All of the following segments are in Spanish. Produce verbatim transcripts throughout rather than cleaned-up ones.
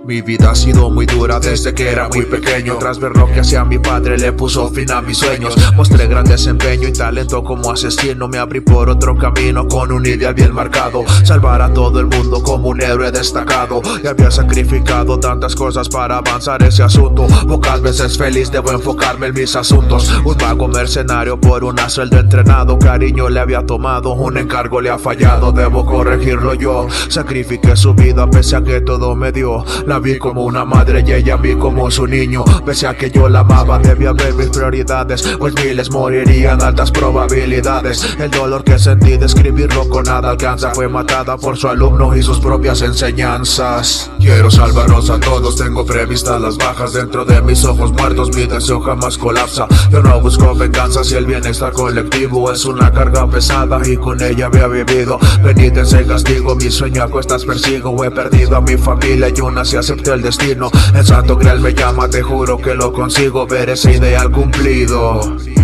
Mi vida ha sido muy dura desde que era muy pequeño. Tras ver lo que hacía mi padre le puso fin a mis sueños. Mostré gran desempeño y talento como asesino. Me abrí por otro camino con un ideal bien marcado: salvar a todo el mundo como un héroe destacado. Y había sacrificado tantas cosas para avanzar ese asunto. Pocas veces feliz, debo enfocarme en mis asuntos. Un mago mercenario por una celda entrenado. Cariño le había tomado, un encargo le ha fallado. Debo corregirlo yo. Sacrifiqué su vida pese a que todo me dio. La vi como una madre y ella a mí como su niño. Pese a que yo la amaba, debía ver mis prioridades, pues miles morirían, altas probabilidades. El dolor que sentí, describirlo con nada alcanza. Fue matada por su alumno y sus propias enseñanzas. Quiero salvarlos a todos, tengo previstas las bajas. Dentro de mis ojos muertos mi deseo jamás colapsa. Yo no busco venganza si el bienestar colectivo es una carga pesada y con ella había vivido. Penitencia y castigo, mi sueño a cuestas persigo. He perdido a mi familia y aún así acepté el destino. El santo grial me llama, te juro que lo consigo, ver ese ideal cumplido.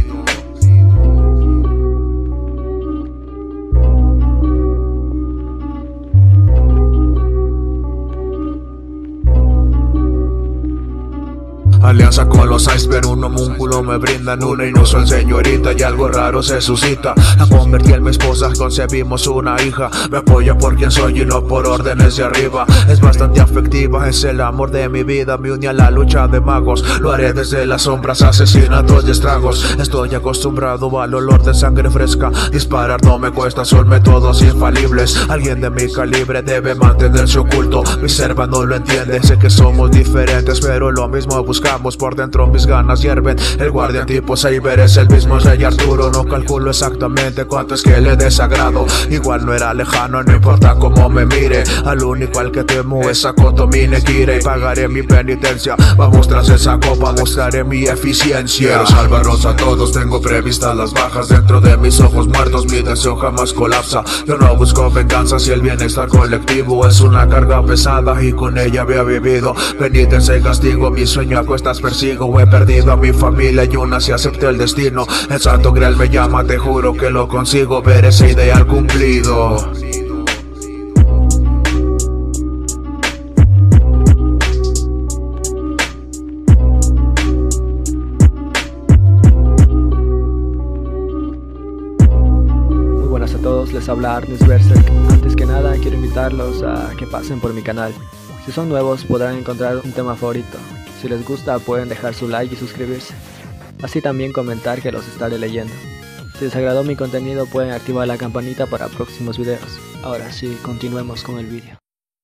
Alianza con los iceberg, un homúnculo me brindan una inusual señorita y algo raro se suscita. La convertí en mi esposa, concebimos una hija. Me apoya por quien soy y no por órdenes de arriba. Es bastante afectiva, es el amor de mi vida. Me uní a la lucha de magos, lo haré desde las sombras, asesinatos y estragos. Estoy acostumbrado al olor de sangre fresca. Disparar no me cuesta, son métodos infalibles. Alguien de mi calibre debe mantenerse oculto. Mi serva no lo entiende, sé que somos diferentes pero lo mismo buscamos. Por dentro mis ganas hierven. El guardián tipo Saber es el mismo rey Arturo. No calculo exactamente cuánto es que le desagrado. Igual no era lejano, no importa cómo me mire. Al único al que temo es a Kotomi Nekire. Y pagaré mi penitencia, vamos tras esa copa, mostraré mi eficiencia. Quiero salvarlos a todos, tengo previstas las bajas. Dentro de mis ojos muertos mi deseo jamás colapsa. Yo no busco venganza si el bienestar colectivo es una carga pesada y con ella había vivido. Penitencia y castigo, mi sueño a cuestas persigo. He perdido a mi familia y aún así acepté el destino. El santo grial me llama, te juro que lo consigo, ver ese ideal cumplido. Muy buenas a todos, les habla Arnes Berserk. Antes que nada quiero invitarlos a que pasen por mi canal. Si son nuevos podrán encontrar un tema favorito. Si les gusta pueden dejar su like y suscribirse. Así también comentar que los estaré leyendo. Si les agradó mi contenido pueden activar la campanita para próximos videos. Ahora sí, continuemos con el vídeo.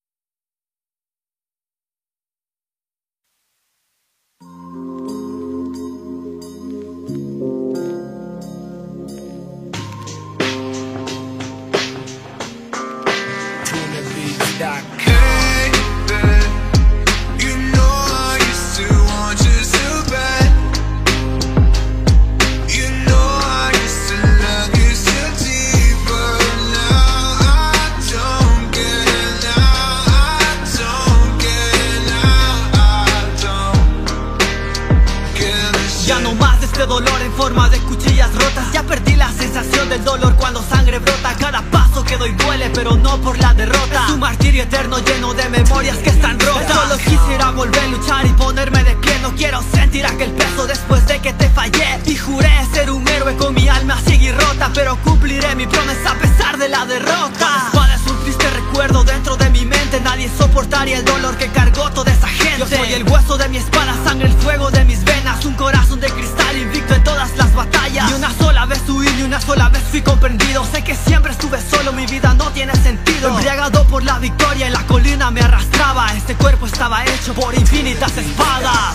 Dolor en forma de cuchillas rotas. Ya perdí la sensación del dolor cuando sangre brota. Cada paso que doy duele, pero no por la derrota. Es un martirio eterno lleno de memorias que están rotas. Solo quisiera volver a luchar y ponerme de pie. No quiero sentir aquel peso después de que te fallé. Y juré ser un héroe con mi alma ciega y rota, pero cumpliré mi promesa a pesar de la derrota. La espada es un triste recuerdo dentro de mi mente. Nadie soportaría el dolor que cargó toda esa gente. Yo soy el hueso de mi espada, sangre, el fuego de mis venas. Un corazón de cristal invicto en todas las batallas. Ni una sola vez huí, ni una sola vez fui comprendido. Sé que siempre estuve solo, mi vida no tiene sentido. Embriagado por la victoria, en la colina me arrastraba. Este cuerpo estaba hecho por infinitas espadas.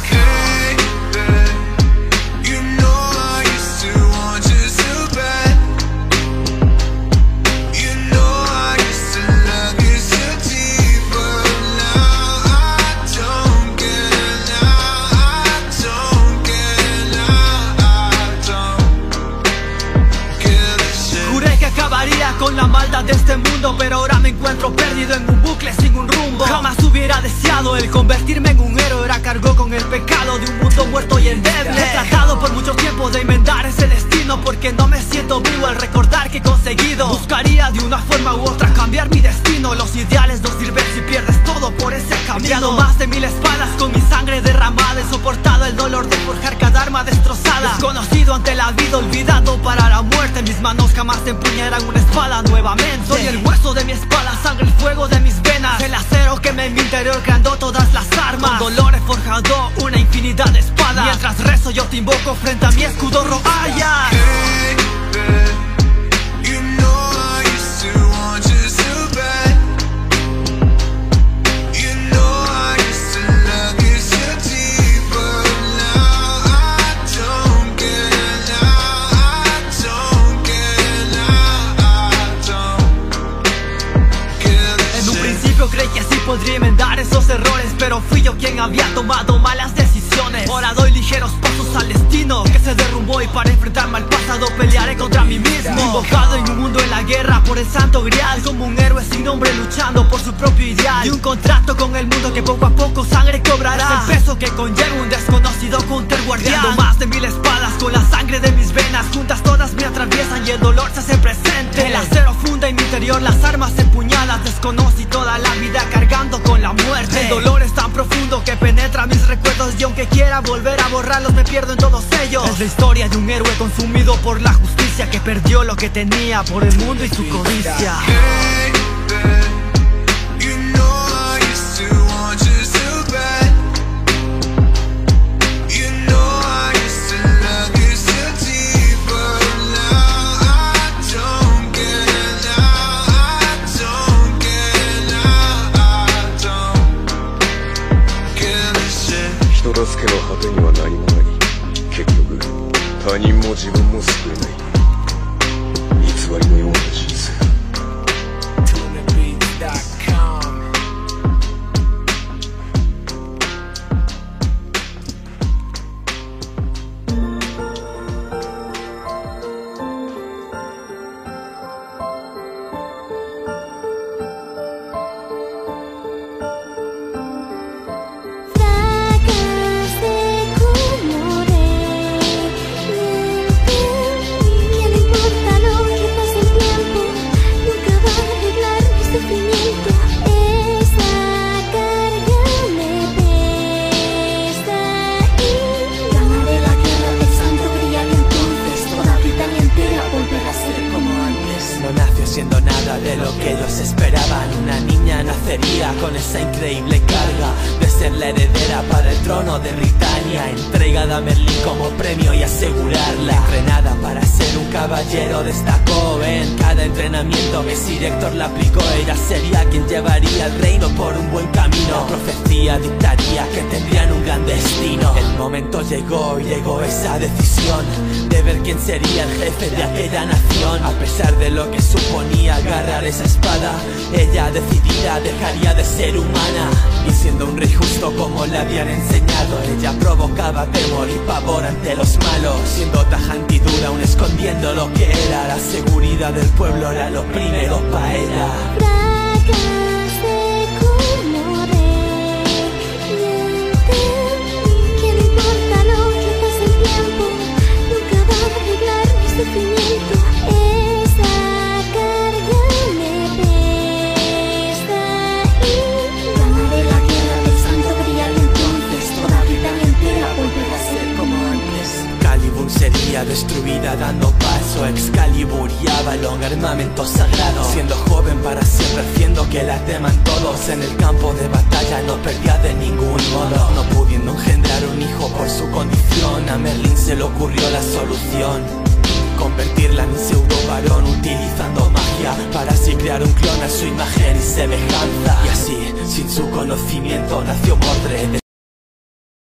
Con la maldad de este mundo, pero ahora me encuentro perdido en un bucle sin un rumbo. Jamás hubiera deseado el convertirme en un héroe. Ahora cargo con el pecado de un mundo muerto y endeble. He tratado por mucho tiempo de enmendar ese destino, porque no me siento vivo al recordar que he conseguido. Buscaría de una forma u otra cambiar mi destino. Los ideales no sirven si pierdes todo. por ese camino. He echado más de mil espadas con mi sangre derramada. He soportado el dolor de forjar cada arma destrozada. Desconocido ante la vida, olvidado para la muerte. Mis manos jamás empuñarán una espada nuevamente. Soy el hueso de mi espada, sangre, el fuego de mis venas, el acero que en mi interior creando todas las armas. Con dolor he forjado una infinidad de espadas. Mientras rezo yo te invoco frente a mi escudo Roaya. Creí que así podría enmendar esos errores, pero fui yo quien había tomado malas decisiones. Ahora doy ligeros pasos al destino que se derrumbó, y para enfrentarme al pasado pelearé contra mí mismo. Invocado en un mundo en la guerra por el santo grial, como un héroe sin nombre luchando por su propio ideal. Y un contrato con el mundo que poco a poco sangre cobrará. Es el peso que conlleva un desconocido counter guardián. Creando más de mil espadas con la sangre de mis venas, juntas todas me atraviesan y el dolor se hace presente. El acero funda en mi interior las armas empuñadas. Desconocí toda la vida cargando con la muerte. El dolor es tan profundo que penetra mis recuerdos, y aunque quiera volver a borrarlos me pierdo en todos ellos. Es la historia de un héroe consumido por la justicia, que perdió lo que tenía por el mundo y su codicia. Siendo nada de lo que ellos esperaban, una niña nacería con esa increíble carga de ser la heredera para el trono de Britania, entregada a Merlín como premio y asegurarla. Entrenada para ser un caballero, destacó en cada entrenamiento que Sir Héctor la aplicó. Ella sería quien llevaría el reino por un buen camino. La profecía dictaría que tendrían un gran destino. El momento llegó y llegó esa decisión de ver quién sería el jefe de aquella nación. A pesar de lo que suponía agarrar esa espada, ella decidida dejaría de ser humana. Y siendo un rey justo como le habían enseñado, ella provocaba temor y pavor ante los malos, siendo tajante y dura, aún escondiendo lo que era. La seguridad del pueblo era lo primero para ella. Sería destruida dando paso a Excalibur y Avalon, armamento sagrado. Siendo joven para siempre, haciendo que la teman todos. En el campo de batalla no perdía de ningún modo. No pudiendo engendrar un hijo por su condición, a Merlín se le ocurrió la solución: convertirla en un pseudo varón utilizando magia para así crear un clon a su imagen y semejanza. Y así, sin su conocimiento, nació Mordred,